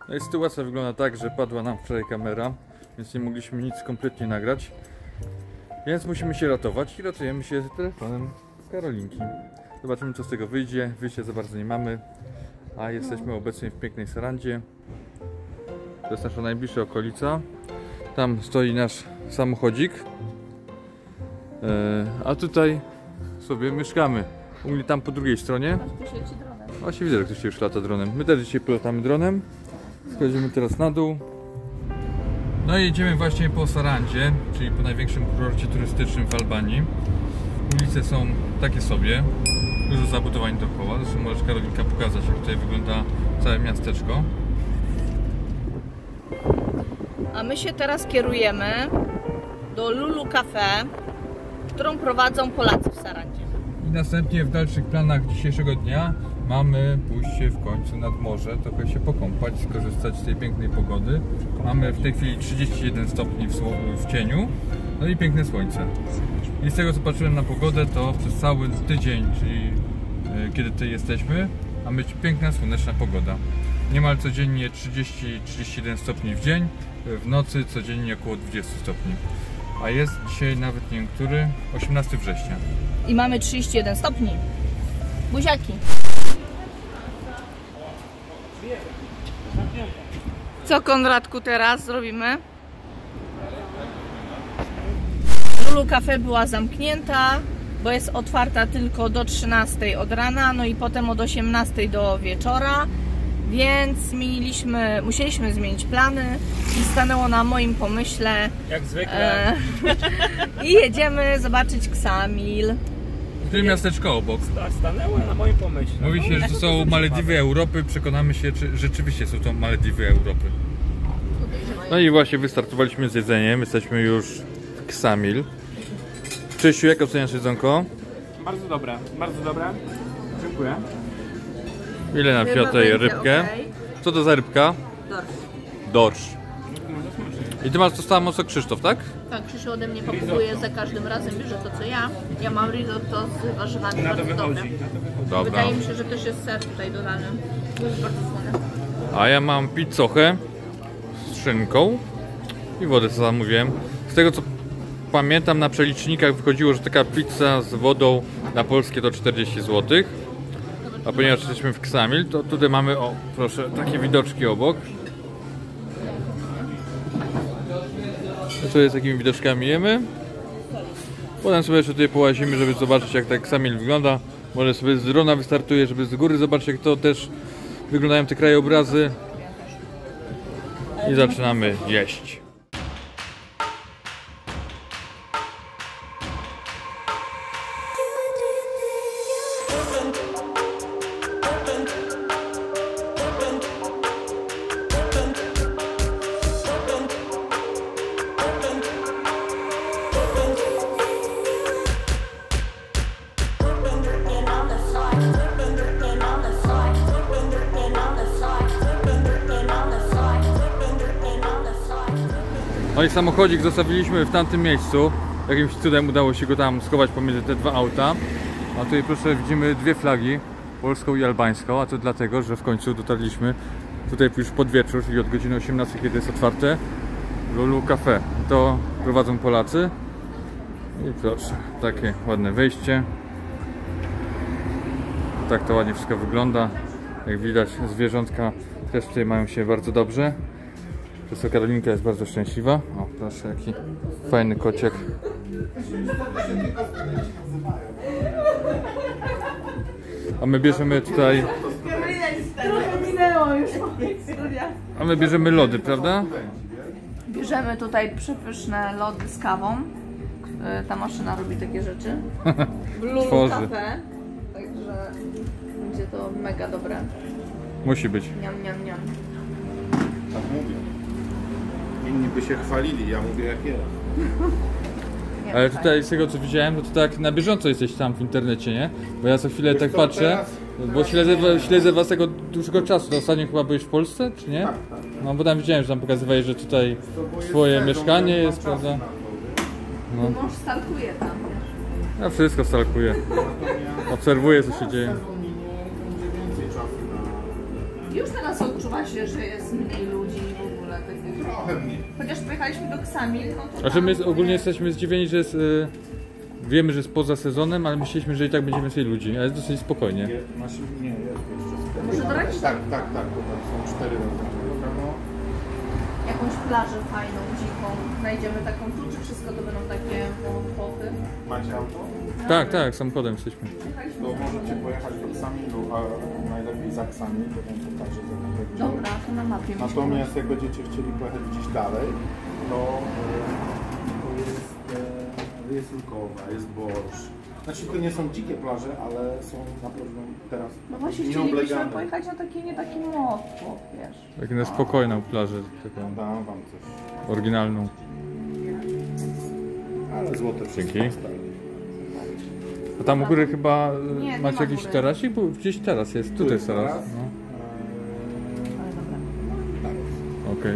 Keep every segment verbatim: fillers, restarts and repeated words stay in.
No i sytuacja wygląda tak, że padła nam wczoraj kamera, więc nie mogliśmy nic kompletnie nagrać. Więc musimy się ratować i ratujemy się telefonem Karolinki. Zobaczymy, co z tego wyjdzie. Wyjścia za bardzo nie mamy, a jesteśmy obecnie w pięknej Sarandzie. To jest nasza najbliższa okolica. Tam stoi nasz samochodzik. A tutaj sobie mieszkamy. U mnie tam po drugiej stronie. Właśnie widzę, że ktoś już lata dronem. My też dzisiaj polatamy dronem. Schodzimy teraz na dół. No i jedziemy właśnie po Sarandzie, czyli po największym kurorcie turystycznym w Albanii. Ulice są takie sobie. Dużo zabudowań dookoła. Zresztą możesz, Karolinka, pokazać, jak tutaj wygląda całe miasteczko. A my się teraz kierujemy do Lulu Cafe, którą prowadzą Polacy w Sarandzie. I następnie w dalszych planach dzisiejszego dnia mamy pójście w końcu nad morze, trochę się pokąpać, skorzystać z tej pięknej pogody. Mamy w tej chwili trzydzieści jeden stopni w, w cieniu, no i piękne słońce. I z tego, co patrzyłem na pogodę, to przez cały tydzień, czyli yy, kiedy tutaj jesteśmy, ma być piękna, słoneczna pogoda. Niemal codziennie trzydzieści do trzydziestu jeden stopni w dzień, w nocy codziennie około dwadzieścia stopni. A jest dzisiaj nawet, nie wiem który, osiemnastego września. I mamy trzydzieści jeden stopni. Buziaki. Co, Konradku, teraz zrobimy? Lulu Cafe była zamknięta, bo jest otwarta tylko do trzynastej od rana, no i potem od osiemnastej do wieczora. Więc zmieniliśmy, musieliśmy zmienić plany i stanęło na moim pomyśle. Jak zwykle. E, I jedziemy zobaczyć Ksamil. Czyli miasteczko obok. Stanęło na moim pomyśle. Mówi się, że to są Malediwy Europy. Przekonamy się, czy rzeczywiście są to Malediwy Europy. No i właśnie wystartowaliśmy z jedzeniem. Jesteśmy już w Ksamil. Krzysiu, jak oceniasz jedzonko? Bardzo dobre, bardzo dobre. Dziękuję. Ile nam wzięła tutaj rybkę? Okay. Co to za rybka? Dorsz. Dorsz. I ty masz to samo co Krzysztof, tak? Tak, Krzysiu ode mnie popróbuje za każdym razem, bierze to co ja. Ja mam risotto z warzywami, Na to bardzo dobre. wychodzi. Dobra. Wydaje mi się, że też jest ser tutaj dodany. Jest bardzo słone. A ja mam pizzochę z szynką i wodę, co zamówiłem. Z tego, co pamiętam, na przelicznikach wychodziło, że taka pizza z wodą na polskie to czterdzieści złotych. A ponieważ jesteśmy w Ksamil, to tutaj mamy, o proszę, takie widoczki obok. Sobie z takimi widoczkami jemy. Potem sobie jeszcze tutaj połazimy, żeby zobaczyć, jak tak Ksamil wygląda. Może sobie z drona wystartuję, żeby z góry zobaczyć, jak to też wyglądają te krajobrazy. I zaczynamy jeść. No i samochodzik zostawiliśmy w tamtym miejscu. Jakimś cudem udało się go tam schować pomiędzy te dwa auta. A tutaj, proszę, widzimy dwie flagi, polską i albańską. A to dlatego, że w końcu dotarliśmy tutaj już pod wieczór, czyli od godziny osiemnastej, kiedy jest otwarte, Lulu Cafe. To prowadzą Polacy. I proszę, takie ładne wejście. Tak to ładnie wszystko wygląda. Jak widać, zwierzątka też tutaj mają się bardzo dobrze. Przez to Karolinka jest bardzo szczęśliwa. O, proszę, jaki fajny kociek. A my bierzemy tutaj... A my bierzemy lody, prawda? Bierzemy tutaj przepyszne lody z kawą. Ta maszyna robi takie rzeczy. W Lulu Cafe. Także będzie to mega dobre. Musi być. Niam, niam, niam. Tak mówię. Inni by się chwalili, ja mówię jak jest. Ale tutaj z tego, co widziałem, to, to tak na bieżąco jesteś tam w internecie, nie? Bo ja co chwilę tak patrzę, bo śledzę, śledzę was tego dłuższego czasu. Ostatnio chyba byłeś w Polsce, czy nie? No bo tam widziałem, że tam pokazywałeś, że tutaj twoje mieszkanie jest, prawda? No. Mąż stalkuje tam. Ja wszystko stalkuję. Obserwuję, co się dzieje. Już teraz odczuwa się, że jest mniej ludzi w ogóle. Trochę mniej. Chociaż pojechaliśmy do Ksamil, no to... Znaczy my ogólnie jesteśmy zdziwieni, że jest... Y, wiemy, że jest poza sezonem, ale myśleliśmy, że i tak będzie więcej ludzi, ale jest dosyć spokojnie. Nie, masz, nie jest jeszcze. Może do Racisza? Tak, tak, tak, bo tam są cztery rozwiązania. Jakąś plażę fajną, dziką. Znajdziemy taką tu, czy wszystko to będą takie chłopy? Macie auto? Tak, tak, samochodem jesteśmy. Jechaliśmy To za możecie sobą. pojechać do Ksamilu, a najlepiej za Ksamil, bo tam pokażę za chwilę. Dobra, to na mapie. Natomiast jak będziecie chcieli pojechać gdzieś dalej, to, e, to jest, e, jest Lukowa, jest Borsz. Znaczy to nie są dzikie plaże, ale są na pewno teraz No właśnie chcielibyśmy nieoblegane. pojechać na taki, nie taki most, wiesz. Tak na spokojną plażę, taką Dam wam coś. oryginalną. Ale złote wszystko Dzięki. stoi. A tam u góry chyba y, Nie, nie macie ma jakiś góry. tarasik? Bo gdzieś teraz jest, Tu tutaj jest teraz. taras. No. Ale dobra. Tak. Okej.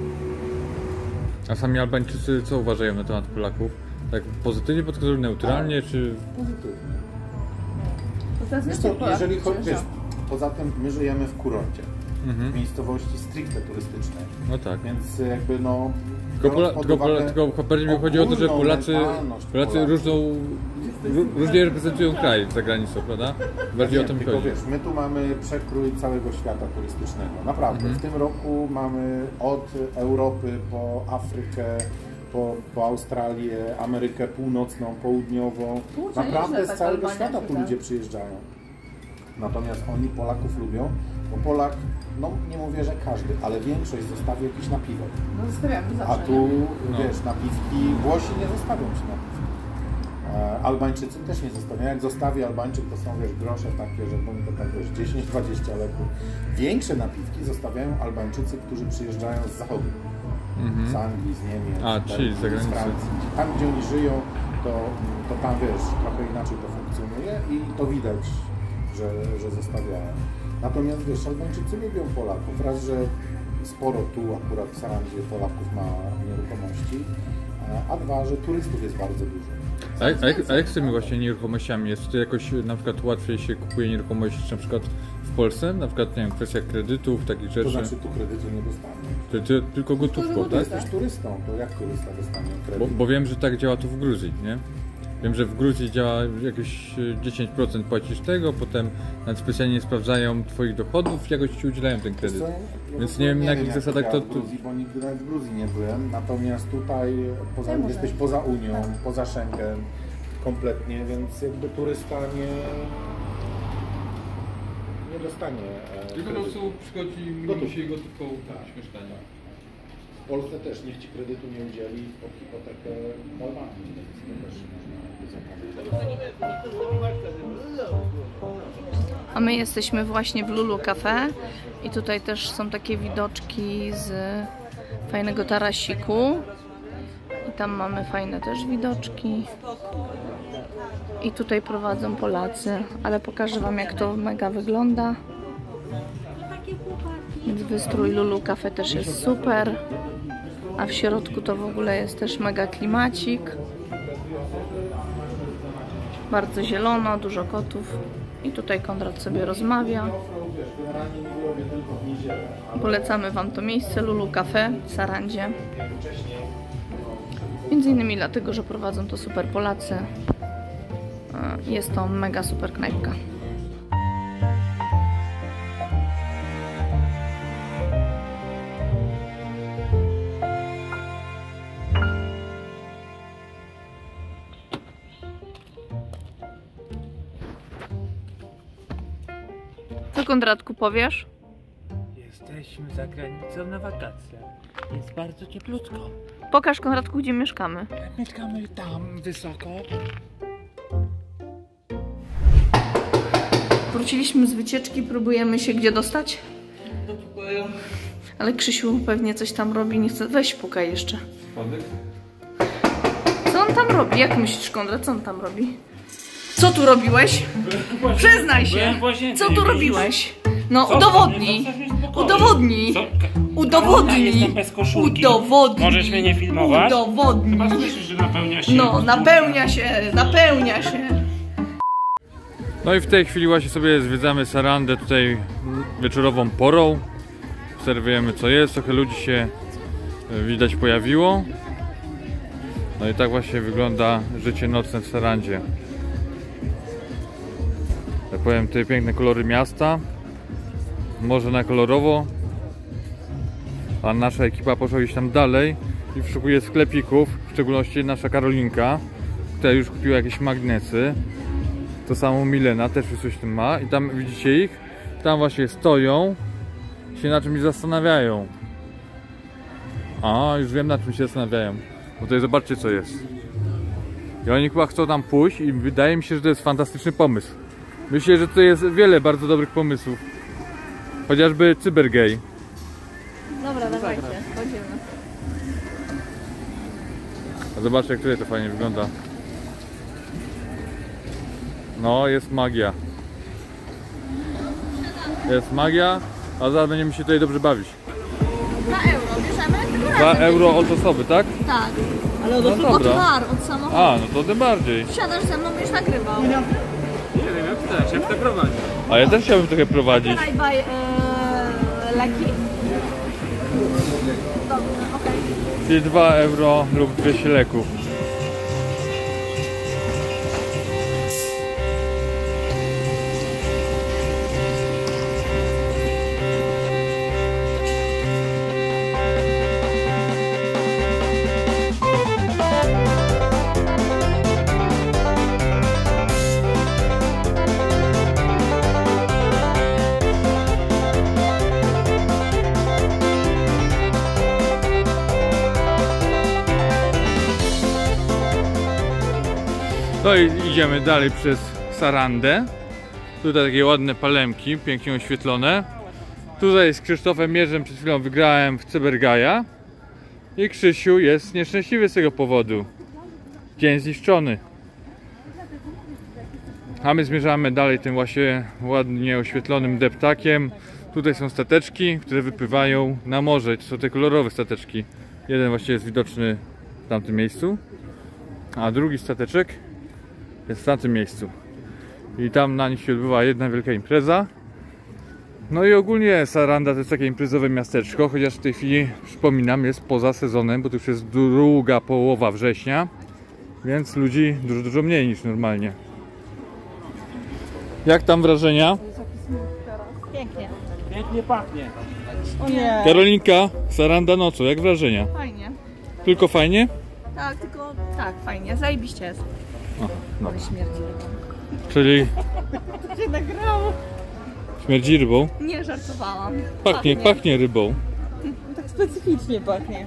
A sami Albańczycy co uważają na temat Polaków? Tak pozytywnie podchodzą, neutralnie, czy... Pozytywnie. To teraz Wiesz nie co, tylko jeżeli chodzi, przyjeżdża. wiesz, poza tym my żyjemy w kurorcie, w Mhm. miejscowości stricte turystycznej, No tak. więc jakby no... Tylko, Pola, biorąc pod tylko, uwagę tylko bardziej mi chodzi o to, że ogólną Polacy, mentalność Polacy Polaków. różną, ró, różnie reprezentują kraj za granicą, prawda? Bardziej Nie, o to mi tylko chodzi. wiesz, my tu mamy przekrój całego świata turystycznego. Naprawdę. Mhm. W tym roku mamy od Europy po Afrykę, po, po Australię, Amerykę Północną, Południową. Kurczę, Naprawdę nieźle z tak całego Albania świata tu szuka. ludzie przyjeżdżają. Natomiast oni Polaków lubią, bo Polak, no nie mówię, że każdy, ale większość zostawi jakiś napiwek. No zostawiamy zawsze, A tu, No. wiesz, napiwki, Włosi nie zostawią ci napiwki. E, Albańczycy też nie zostawiają. Jak zostawi Albańczyk, to są, wiesz, grosze takie, że bym to tak, wiesz, dziesięć dwadzieścia leków. Większe napiwki zostawiają Albańczycy, którzy przyjeżdżają z zachodu. Mhm. Z Anglii, z Niemiec, A, z czyli z Belgii, z zagranicy. Francji. Tam, gdzie oni żyją, to, to tam, wiesz, trochę inaczej to funkcjonuje i to widać, że, że zostawiają. Natomiast, wiesz, Albańczycy lubią Polaków. Raz, że sporo tu akurat w Sarandzie Polaków ma nieruchomości, a dwa, że turystów jest bardzo dużo. A, jak- a, jak, a jak z tymi właśnie nieruchomościami jest? Czy jakoś na przykład łatwiej się kupuje nieruchomości na przykład w Polsce? Na przykład, nie wiem, kwestia kredytów, takich To rzeczy? znaczy tu kredytu nie dostaniesz. Ty, ty, tylko gotówką, Tylko tak? Jesteś turystą, to jak turysta dostanie Bo, kredyt? bo wiem, że tak działa to w Gruzji, nie? Wiem, że w Gruzji działa jakieś e, dziesięć procent płacisz tego, potem nawet specjalnie nie sprawdzają twoich dochodów, jakoś ci udzielają ten Wiesz kredyt. co, Więc nie wiem, na jakich jak zasadach działa to- w Gruzji, bo nigdy nawet w Gruzji nie byłem, natomiast tutaj poza, Nie może. jesteś poza Unią, poza Schengen kompletnie, więc jakby turysta nie, nie dostanie e, Tylko po kredytu. prostu przychodzi Gotówką. się gotówką kupić mieszkanie. W Polsce też nikt ci kredytu nie udzieli pod hipotekę w Albanii, więc to też można zapomnieć. A my jesteśmy właśnie w Lulu Cafe i tutaj też są takie widoczki z fajnego tarasiku. I tam mamy fajne też widoczki. I tutaj prowadzą Polacy, ale pokażę wam, jak to mega wygląda. Więc wystrój Lulu Cafe też jest super. A w środku to w ogóle jest też mega klimacik. Bardzo zielono, dużo kotów. I tutaj Konrad sobie rozmawia. Polecamy wam to miejsce Lulu Cafe w Sarandzie. Między innymi dlatego, że prowadzą to super Polacy. Jest to mega super knajpka. Co, Konradku, powiesz? Jesteśmy za granicą na wakacjach. Jest bardzo cieplutko. Pokaż, Konradku, gdzie mieszkamy. Mieszkamy tam wysoko. Wróciliśmy z wycieczki, próbujemy się gdzie dostać? Ale Krzysiu pewnie coś tam robi, nie chce. Weź pukaj jeszcze. Co on tam robi? Jak myślisz, Konrad, co on tam robi? Co tu robiłeś? Przyznaj się! Co tu robiłeś? No, udowodnij! Udowodnij! Udowodnij! Jestem bez koszulki. Udowodnij! Możesz mnie nie filmować? Udowodnij! Chyba słyszysz, że napełnia się. No, napełnia się, napełnia się. No i w tej chwili właśnie sobie zwiedzamy Sarandę tutaj wieczorową porą. Obserwujemy co jest, trochę ludzi się widać pojawiło. No i tak właśnie wygląda życie nocne w Sarandzie. Jak powiem, tutaj piękne kolory miasta. Morze na kolorowo. A nasza ekipa poszła gdzieś tam dalej i szukuje sklepików, w szczególności nasza Karolinka, która już kupiła jakieś magnesy. To samo Milena też już coś tam ma i tam widzicie ich, tam właśnie stoją, się na czymś zastanawiają. A, już wiem na czym się zastanawiają, bo tutaj zobaczcie co jest. I oni chyba chcą tam pójść i wydaje mi się, że to jest fantastyczny pomysł. Myślę, że tutaj jest wiele bardzo dobrych pomysłów. Chociażby Cybergay. Dobra, dawajcie, chodzimy. A zobaczcie, jak tutaj to fajnie wygląda. No, jest magia. Jest magia, a zaraz będziemy się tutaj dobrze bawić. dwa euro, bierzemy? dwa euro od osoby, tak? Tak. Ale od, No od dobra. bar, od samochodu. A, no to tym bardziej. Siadasz ze mną, będziesz nagrywał. Nie wiem, jak chcesz, jak to prowadzi. A ja też chciałbym trochę prowadzić. Can I buy e, leki? Dobrze, okej. Czyli dwa euro lub dwieście leków. No i idziemy dalej przez Sarandę. Tutaj takie ładne palemki, pięknie oświetlone. Tutaj z Krzysztofem Mierzem przed chwilą wygrałem w Cybergaya. I Krzysiu jest nieszczęśliwy z tego powodu. Dzień zniszczony. A my zmierzamy dalej tym właśnie ładnie oświetlonym deptakiem. Tutaj są stateczki, które wypływają na morze. To są te kolorowe stateczki. Jeden właśnie jest widoczny w tamtym miejscu, a drugi stateczek jest w tamtym miejscu. I tam na nich się odbywa jedna wielka impreza. No i ogólnie Saranda to jest takie imprezowe miasteczko, chociaż w tej chwili, przypominam, jest poza sezonem, bo to już jest druga połowa września, więc ludzi dużo, dużo mniej niż normalnie. Jak tam wrażenia? Pięknie. Pięknie pachnie. O nie. Karolinka, Saranda nocą, jak wrażenia? Fajnie. Tylko fajnie? Tak, tylko tak, fajnie. Zajebiście jest. O, no. Ale śmierdzi. Czyli To się nagrało. śmierdzi rybą? Nie żartowałam. Pachnie, pachnie rybą. Tak specyficznie pachnie.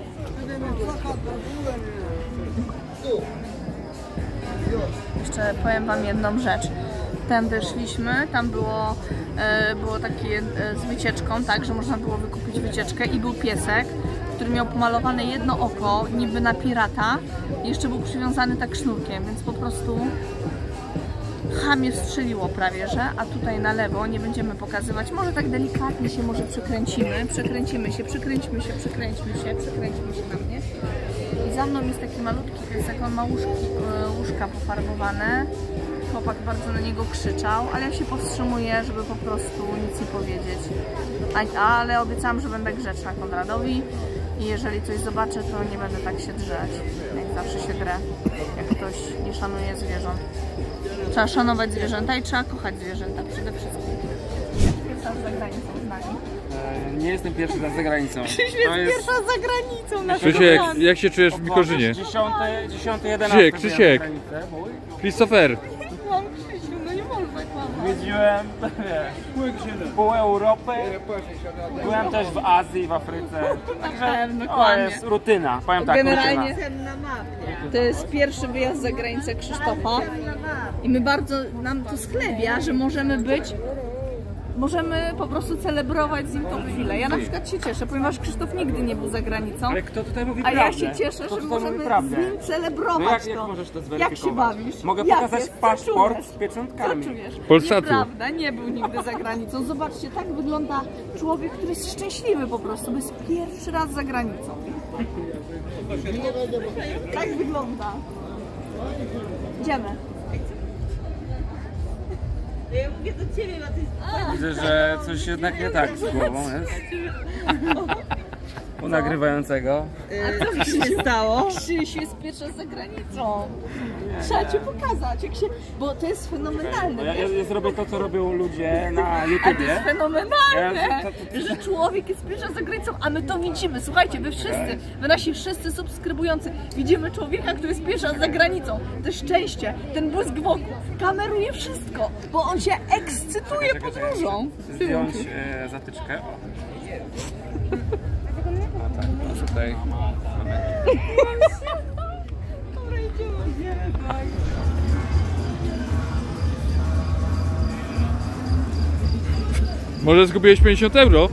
Jeszcze powiem wam jedną rzecz. Tędy szliśmy, tam było, e, było takie e, z wycieczką, tak, że można było wykupić wycieczkę i był piesek, który miał pomalowane jedno oko, niby na pirata, i jeszcze był przywiązany tak sznurkiem, więc po prostu chamie strzeliło prawie, że, a tutaj na lewo nie będziemy pokazywać, może tak delikatnie się może przekręcimy, przekręcimy się, przekręćmy się, przekręćmy się, przekręćmy się na mnie. I za mną jest taki malutki piesek, on ma łóżki, łóżka pofarbowane. Chłopak bardzo na niego krzyczał, ale ja się powstrzymuję, żeby po prostu nic nie powiedzieć. A, ale obiecałam, że będę grzeczna Konradowi i jeżeli coś zobaczę, to nie będę tak się drzeć, jak zawsze się drę, jak ktoś nie szanuje zwierząt. Trzeba szanować zwierzęta i trzeba kochać zwierzęta przede wszystkim. Pierwsza z zagranicą z nami. E, nie jestem pierwszy raz za granicą. Krzysiu jest pierwsza za granicą na Krzysiek, jak się czujesz w Mikorzynie? dziesiąty, dziesiąty, jedenasty Krzysiek, Krzysiek. Christopher. Mam Krzysiu, no nie można kłamać. Zwiedziłem, wiesz, pół Europy. Byłem też w Azji, w Afryce. Na pewno O, kłamie. jest rutyna, powiem tak, Generalnie rutyna. to jest pierwszy wyjazd za granicę Krzysztofa i my bardzo, nam to sklewia, że możemy być, możemy po prostu celebrować z nim tą chwilę. Ja na przykład się cieszę, ponieważ Krzysztof nigdy nie był za granicą, Ale kto tutaj mówi a prawdę? ja się cieszę, Kto że tutaj mówi możemy z prawdę? nim celebrować No jak, to. jak możesz to Jak zweryfikować? się bawisz? Mogę Jak pokazać jest? Co paszport czujesz? z Co pieczątkami. czujesz? Polsatu. Nieprawda, nie był nigdy za granicą. Zobaczcie, tak wygląda człowiek, który jest szczęśliwy po prostu, bo jest pierwszy raz za granicą. Tak wygląda. Idziemy. Ja mówię do ciebie, bo ty jest... Widzę, że coś jednak nie tak z głową jest. U nagrywającego. Co ci się stało? Krzysiu jest pierwsza za granicą. Trzeba ci pokazać, jak się... bo to jest fenomenalne. Ja, ja, ja zrobię to, co robią ludzie na Ale to YouTubie. jest fenomenalne, Ja- to- to- że człowiek jest pierwsza za granicą, a my to widzimy. Słuchajcie, wy wszyscy, wy nasi wszyscy subskrybujący, widzimy człowieka, który jest pierwsza za granicą. To szczęście, ten błysk wokół, kameruje wszystko, bo on się ekscytuje podróżą. Zdjąć e, zatyczkę. O. A tak, no tutaj mamy. Może zgubiłeś pięćdziesiąt euro?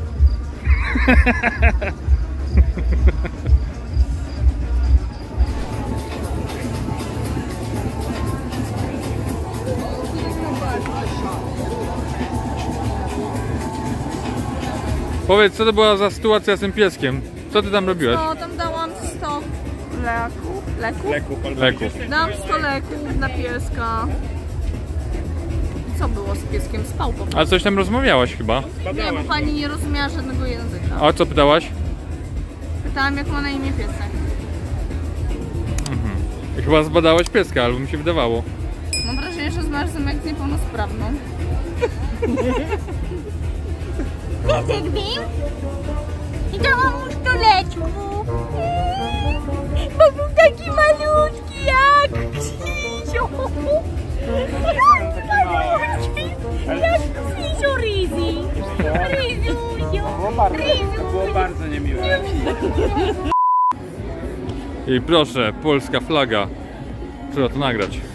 Powiedz, co to była za sytuacja z tym pieskiem? Co ty tam robiłeś? No, tam dałam sto leków. Leków? Leków. Leków. Dałam sto leków na pieska. Co było z pieskiem? Spał po prostu. A coś tam rozmawiałaś chyba? Nie, bo pani nie rozumiała żadnego języka. A co pytałaś? Pytałam, jak ma na imię piesek. Chyba zbadałaś pieska, albo mi się wydawało. Mam wrażenie, że znasz ze mną jak z niepełnosprawną. Piesek był? I dałam mu sto leczków. Bo był taki malutki jak Krzysiu. Jak malutki. Jak Krzysiu Rizi. Rizusiu. Było bardzo, to było bardzo niemiłe. I proszę, polska flaga. Trzeba to nagrać.